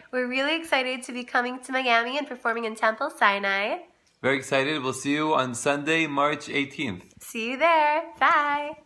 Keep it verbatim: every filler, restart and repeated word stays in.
We're really excited to be coming to Miami and performing in Temple Sinai. Very excited. We'll see you on Sunday, March eighteenth. See you there. Bye.